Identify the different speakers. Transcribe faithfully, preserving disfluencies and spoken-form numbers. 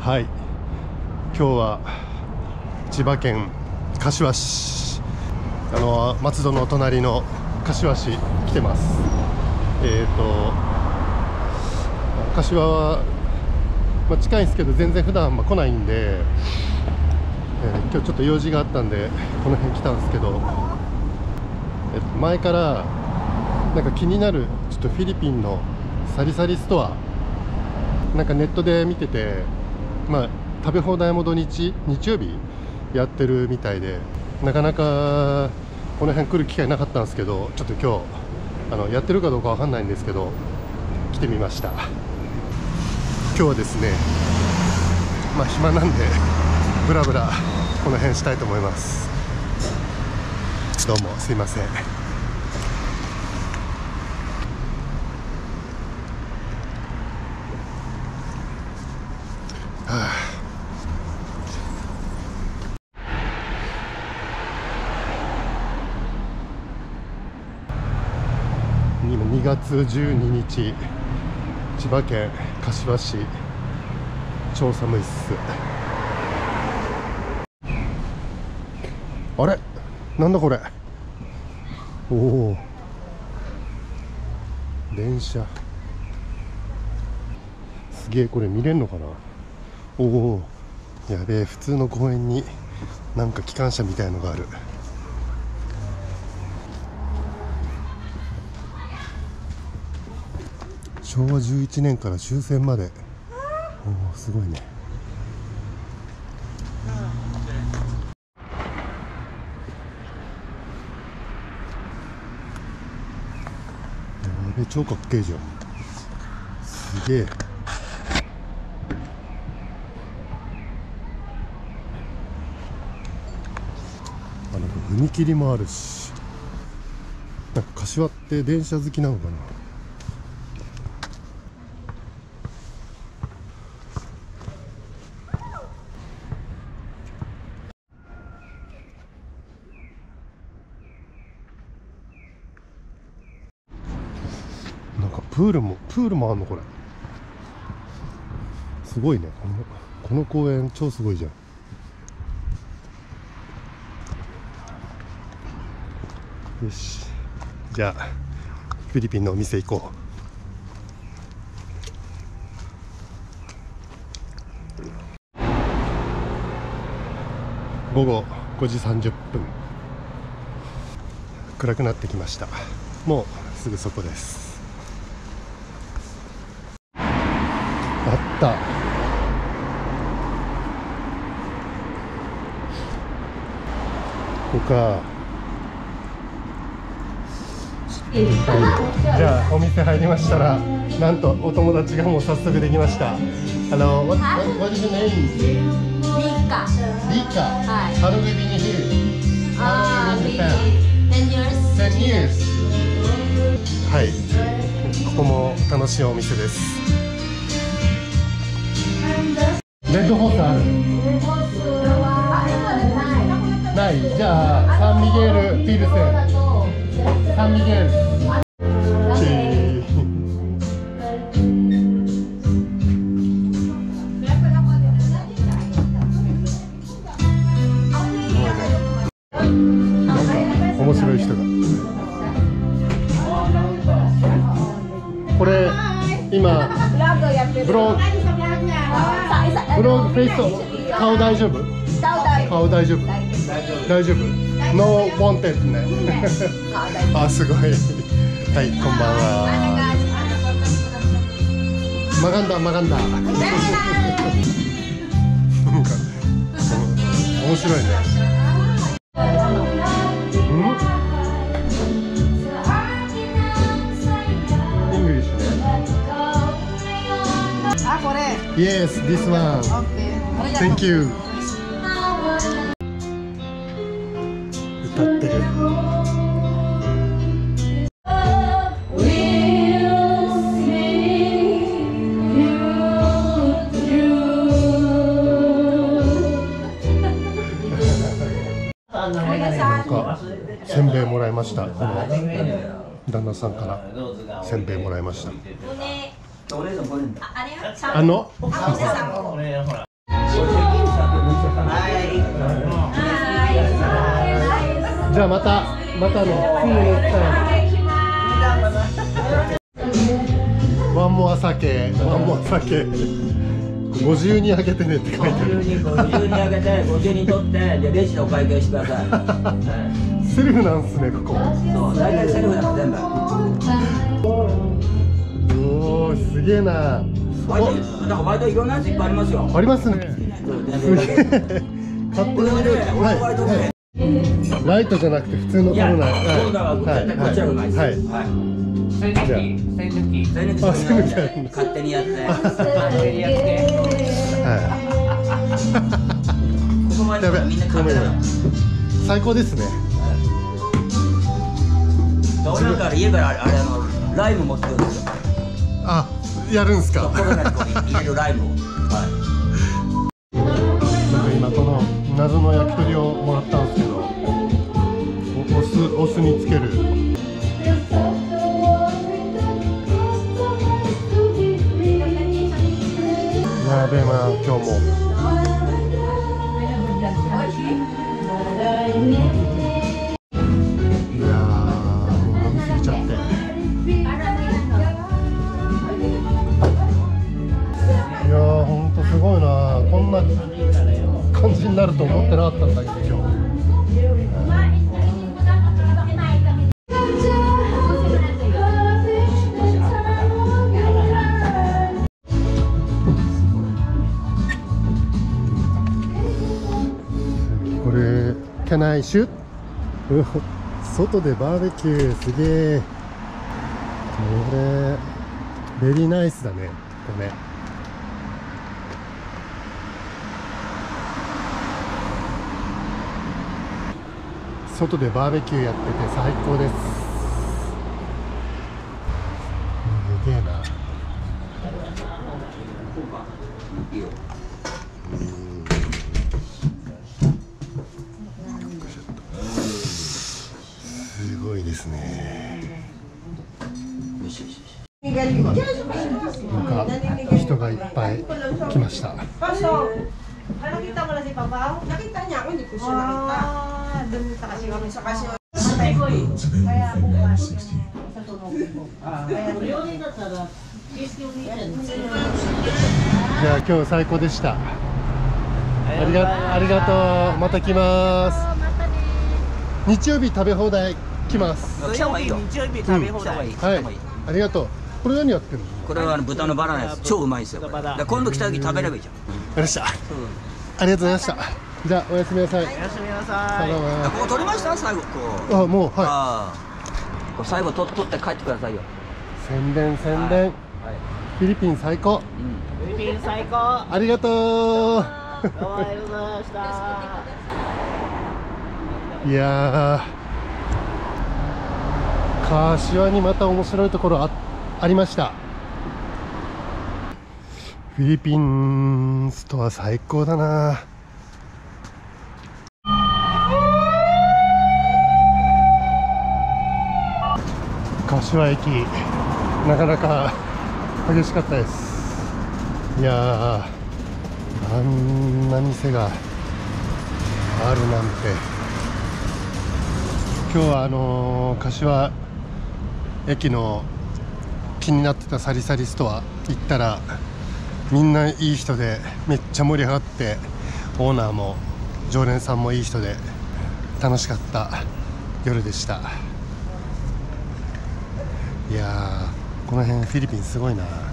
Speaker 1: はい、今日は千葉県柏市、あの松戸の隣の柏市来てます。えっと柏は、まあ、近いんですけど全然普段あんま来ないんで、えー、今日ちょっと用事があったんでこの辺来たんですけど、えっと、前からなんか気になるちょっとフィリピンのサリサリストア、なんかネットで見てて、まあ食べ放題も土日日曜日やってるみたいで、なかなかこの辺来る機会なかったんですけど、ちょっと今日あのやってるかどうかわかんないんですけど来てみました。今日はですね、まあ暇なんでブラブラこの辺したいと思います。どうもすいません。はあ、今にがつじゅうににち、千葉県柏市、超寒いっす。あれなんだこれ、おお電車すげえ、これ見れんのかな。おおやべえ、普通の公園になんか機関車みたいのがある。しょうわじゅういちねんから終戦まで、おおすごいね。やべえ、超かっけえじゃん、すげえ。あ、なんか踏切もあるし、なんか柏って電車好きなのかな。なんかプールもプールもあんのこれ、すごいね。このこの公園超すごいじゃん。よし、じゃあフィリピンのお店行こう。午後ごじさんじゅっぷん、暗くなってきました。もうすぐそこです。あった、ここか。じゃあお店入りましたら、なんとお友達がもう早速できました。Hello, what, what, what is your name?
Speaker 2: Rika.
Speaker 1: Rika.
Speaker 2: Hi.
Speaker 1: How long have you been here?
Speaker 2: Ah,
Speaker 1: How long have you been in
Speaker 2: maybe
Speaker 1: Japan?
Speaker 2: ten years.
Speaker 1: ten years. はい、ここも楽しいお店です。レッドホースある？ない。じゃあサンミゲールピルセン、サンミゲール。チー面白い人が。これ今ブログブログフェイス顔大丈夫？顔大丈夫？大丈夫？ノーウォンテッドね。あ、すごい。はい、こんばんは。マガンダマガンダ。なんか面白いね。Yes, this one. Okay. Thank you. 歌ってる。なんかせんべいもらいました。この旦那さんからせんべいもらいました。あのじゃあまたまたね、次の機会。ワンモア酒、ワンモア酒。ごじゅうにんあげてねって書いてある。
Speaker 2: ごじゅうにん、ごじゅうにんあげて、ごじゅうにん取って、でレジでお会計してください。
Speaker 1: セルフなんすね、ここ。
Speaker 2: そう、大体セルフだから全部。
Speaker 1: おお、すげえな。
Speaker 2: バイト、だからバイトいろんなやついっぱいありますよ。
Speaker 1: ありますね。すげえ。買って
Speaker 2: これはね、俺のバイトね。
Speaker 1: ライトじゃなくて普通のコロナ。
Speaker 2: コロナは絶対こっちはうまいです。
Speaker 1: はい。
Speaker 2: 栓抜き、栓抜き、栓抜き、勝手にやって、勝手にやって。
Speaker 1: はい。
Speaker 2: ここまでみんな勝手だよ。
Speaker 1: 最高ですね。
Speaker 2: 俺なんか家からあれあのライム持ってくるんですよ。
Speaker 1: あ、やるんすか。
Speaker 2: コロナに入れるライムを。はい。
Speaker 1: 今この謎の焼き鳥をもらったんですけど、お酢お酢につける。やべえな、今日も。いやー、飲みすぎちゃって。いやー、ほんとすごいな、こんな感じになると思ってなかったんだけど、今日。これ、Can I shoot? 外でバーベキュー、すげえ。これ、ベリーナイスだね、これね。外でバーベキューやってて最高です。すげえな。すごいですね。なんか人がいっぱい来ました。
Speaker 3: Nakita mo na si Papa? Nakita niya ako, hindi ko siya nakita. Doon sa kasi kami sa kasi. Kaya bukas sa tunog ko. Kaya yun ito sarap.
Speaker 1: じゃあ今日最高でした。ありがありがとう。また来ます。日曜日食べ放題来ます。
Speaker 2: 来た方がいいよ。
Speaker 3: 日曜日食べ放題。
Speaker 1: はい。ありがとう。これ何やってるの？
Speaker 2: これはあの豚のバラのやつ、超うまいですよ。だから今度来た時食べればいいじゃん。
Speaker 1: ありました。ありがとうございました。じゃあおやすみなさい。
Speaker 3: おやすみなさい。
Speaker 2: ここ取りました最後こう。
Speaker 1: あ、もうは
Speaker 2: ああ。最後取取って帰ってくださいよ。
Speaker 1: い。宣伝宣伝。フィリピン最高。
Speaker 3: フィリピン最高。
Speaker 1: ありがとう。
Speaker 3: どうもありがとうございました。
Speaker 1: いやー、柏にまた面白いところあありました。フィリピンストア最高だな。柏駅なかなか激しかったです。いやー、あんな店があるなんて。今日はあのー、柏駅の気になってたサリサリストア行ったら、みんないい人でめっちゃ盛り上がって、オーナーも常連さんもいい人で楽しかった夜でした。いやー、この辺フィリピンすごいな。